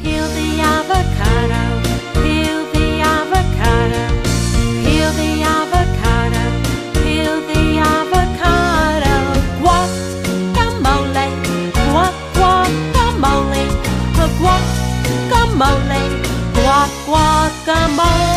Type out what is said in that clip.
Peel the avocado, peel the avocado, peel the avocado, peel the avocado. Guacamole, guacamole, guacamole, guacamole.